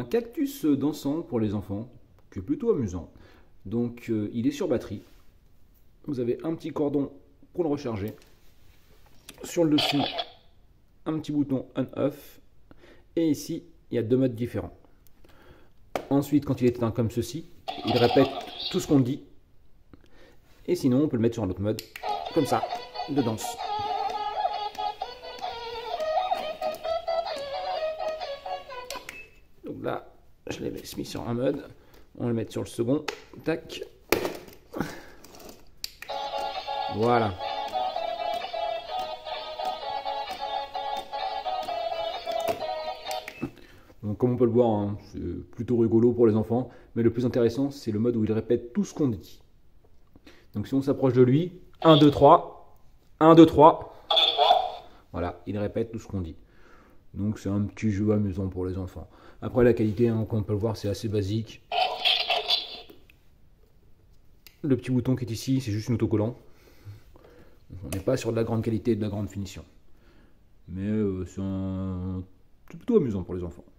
cactus dansant pour les enfants, qui est plutôt amusant. Donc il est sur batterie. Vous avez un petit cordon pour le recharger. Sur le dessus, un petit bouton on-off. Et ici, il y a deux modes différents. Ensuite, quand il est éteint comme ceci, il répète tout ce qu'on dit. Et sinon, on peut le mettre sur un autre mode, comme ça, de danse. Donc là, je l'ai mis sur un mode. On va le mettre sur le second. Tac. Voilà. Donc, comme on peut le voir, hein, c'est plutôt rigolo pour les enfants. Mais le plus intéressant, c'est le mode où il répète tout ce qu'on dit. Donc si on s'approche de lui, 1, 2, 3. 1, 2, 3. Voilà, il répète tout ce qu'on dit. Donc c'est un petit jeu amusant pour les enfants. Après la qualité, hein, comme on peut le voir, c'est assez basique. Le petit bouton qui est ici, c'est juste un autocollant. On n'est pas sur de la grande qualité et de la grande finition. Mais c'est plutôt amusant pour les enfants.